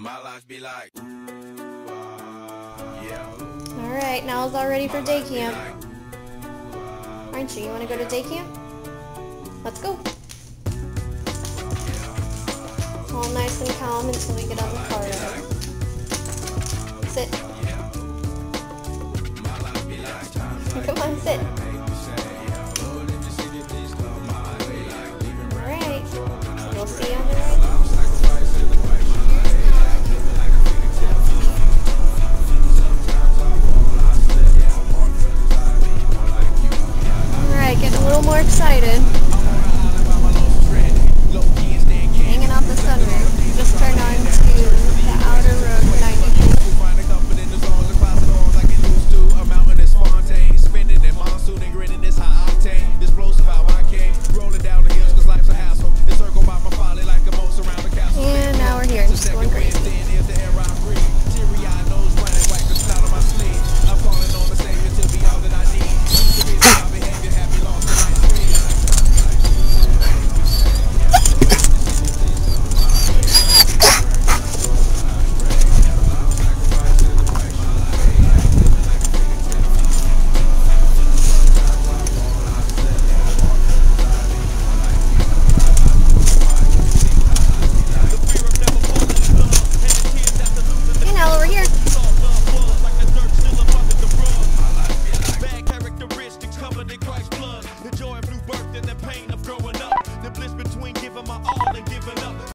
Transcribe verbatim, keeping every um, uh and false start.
My life be like, yeah. Alright, now it's all ready for day camp. Aren't you? You want to go to day camp? Let's go. All nice and calm until we get on the car ride. Sit. Come on, sit.